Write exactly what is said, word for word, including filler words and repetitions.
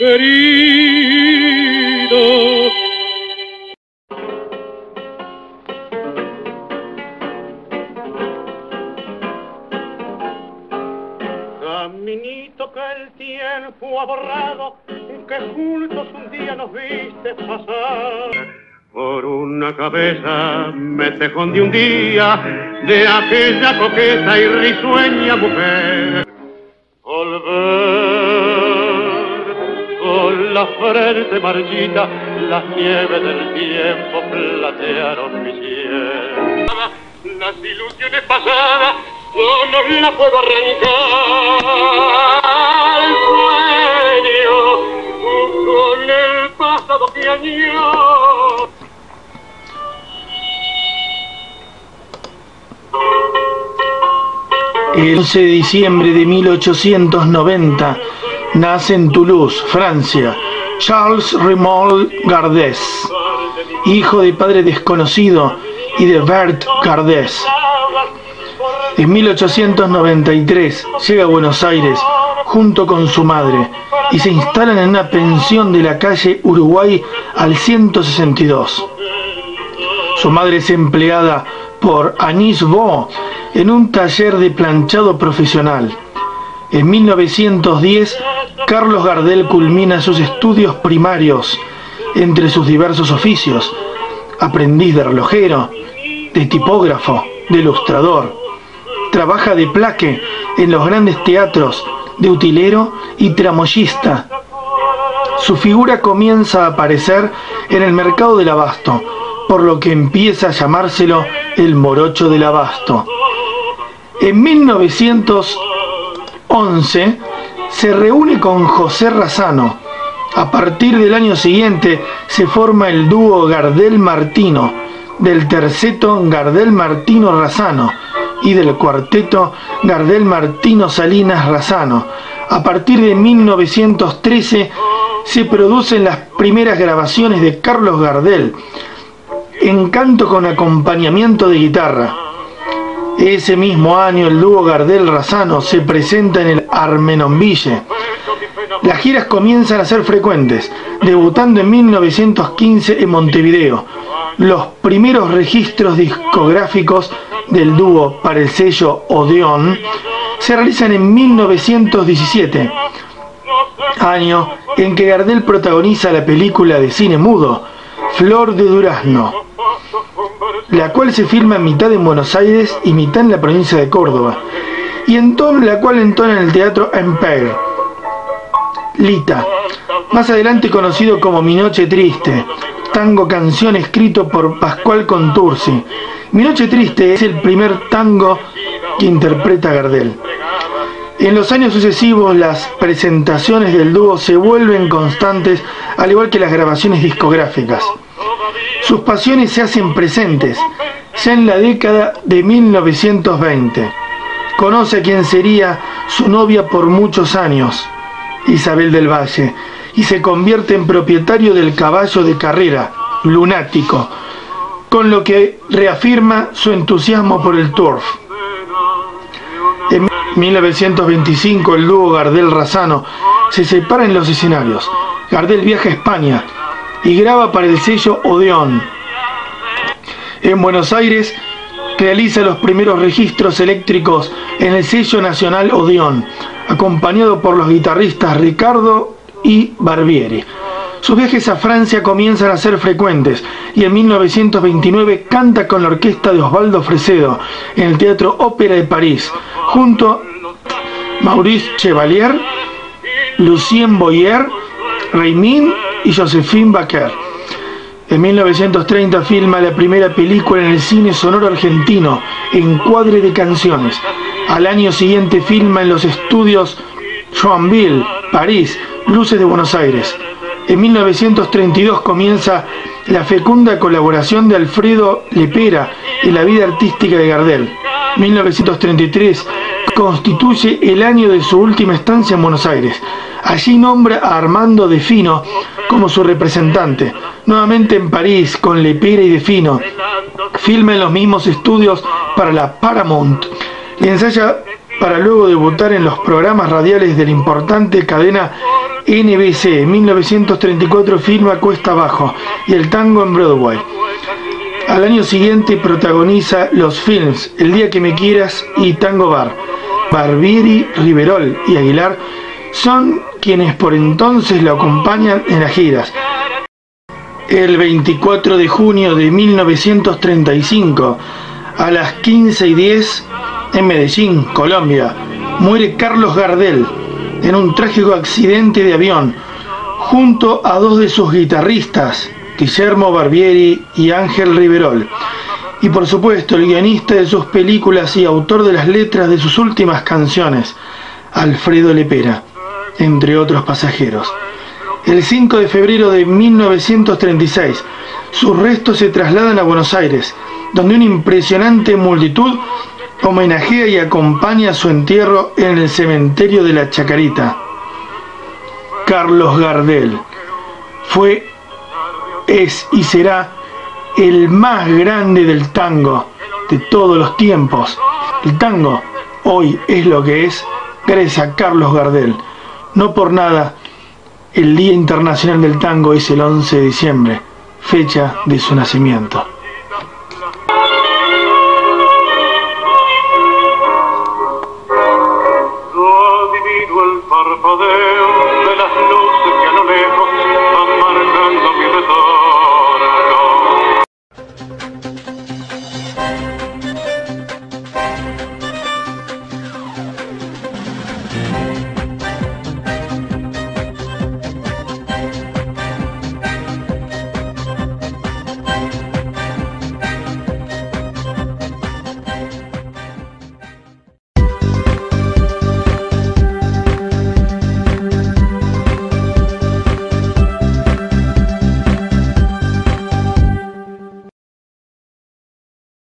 querido. Caminito que el tiempo ha borrado, que juntos un día nos viste pasar. Por una cabeza me tejón de un día de aquella coqueta y risueña mujer. Volver con la frente marchita, las nieves del tiempo platearon mi cielo. Las ilusiones pasadas yo no las puedo arrancar. El sueño con el pasado que añoro. El once de diciembre de mil ochocientos noventa nace en Toulouse, Francia, Charles Raymond Gardès, hijo de padre desconocido y de Berthe Gardès. En mil ochocientos noventa y tres llega a Buenos Aires junto con su madre y se instalan en una pensión de la calle Uruguay al ciento sesenta y dos. Su madre es empleada por Agnès Beau en un taller de planchado profesional. En mil novecientos diez, Carlos Gardel culmina sus estudios primarios entre sus diversos oficios: aprendiz de relojero, de tipógrafo, de ilustrador. Trabaja de plaque en los grandes teatros, de utilero y tramoyista. Su figura comienza a aparecer en el mercado del abasto, por lo que empieza a llamárselo el morocho del abasto. En mil novecientos once se reúne con José Razzano. A partir del año siguiente se forma el dúo Gardel-Martino, del terceto Gardel-Martino-Razzano y del cuarteto Gardel-Martino-Salinas-Razzano. A partir de mil novecientos trece se producen las primeras grabaciones de Carlos Gardel en canto con acompañamiento de guitarra. Ese mismo año el dúo Gardel-Razzano se presenta en el Armenonville. Las giras comienzan a ser frecuentes, debutando en mil novecientos quince en Montevideo. Los primeros registros discográficos del dúo para el sello Odeón se realizan en mil novecientos diecisiete, año en que Gardel protagoniza la película de cine mudo Flor de Durazno, la cual se filma en mitad en Buenos Aires y mitad en la provincia de Córdoba, y en tono la cual entona en el Teatro Empire. Lita, más adelante conocido como Mi Noche Triste, tango canción escrito por Pascual Contursi. Mi Noche Triste es el primer tango que interpreta Gardel. En los años sucesivos las presentaciones del dúo se vuelven constantes, al igual que las grabaciones discográficas. Sus pasiones se hacen presentes ya en la década de mil novecientos veinte. Conoce a quien sería su novia por muchos años, Isabel del Valle, y se convierte en propietario del caballo de carrera, Lunático, con lo que reafirma su entusiasmo por el turf. En mil novecientos veinticinco el dúo Gardel-Razzano se separa en los escenarios. Gardel viaja a España y graba para el sello Odeón. En Buenos Aires realiza los primeros registros eléctricos en el sello nacional Odeón, acompañado por los guitarristas Ricardo y Barbieri. Sus viajes a Francia comienzan a ser frecuentes y en mil novecientos veintinueve canta con la orquesta de Osvaldo Fresedo en el Teatro Ópera de París, junto a Maurice Chevalier, Lucien Boyer, Reimin y Josephine Baker. En mil novecientos treinta filma la primera película en el cine sonoro argentino, Encuadre de Canciones. Al año siguiente filma en los estudios Joinville, París, Luces de Buenos Aires. En mil novecientos treinta y dos comienza la fecunda colaboración de Alfredo Lepera en la vida artística de Gardel. mil novecientos treinta y tres constituye el año de su última estancia en Buenos Aires. Allí nombra a Armando De Fino como su representante. Nuevamente en París con Lepera y De Fino. Filma en los mismos estudios para la Paramount. Y ensaya para luego debutar en los programas radiales de la importante cadena N B C. En mil novecientos treinta y cuatro filma Cuesta Abajo y el tango en Broadway. Al año siguiente protagoniza los films El día que me quieras y Tango Bar. Barbieri, Riverol y Aguilar son quienes por entonces lo acompañan en las giras. El veinticuatro de junio de mil novecientos treinta y cinco, a las quince y diez, en Medellín, Colombia, muere Carlos Gardel en un trágico accidente de avión, junto a dos de sus guitarristas, Guillermo Barbieri y Ángel Riverol, y por supuesto el guionista de sus películas y autor de las letras de sus últimas canciones, Alfredo Lepera, entre otros pasajeros. El cinco de febrero de mil novecientos treinta y seis, sus restos se trasladan a Buenos Aires, donde una impresionante multitud homenajea y acompaña su entierro en el cementerio de la Chacarita. Carlos Gardel fue, es y será el más grande del tango de todos los tiempos. El tango hoy es lo que es gracias a Carlos Gardel. No por nada el Día Internacional del Tango es el once de diciembre, fecha de su nacimiento.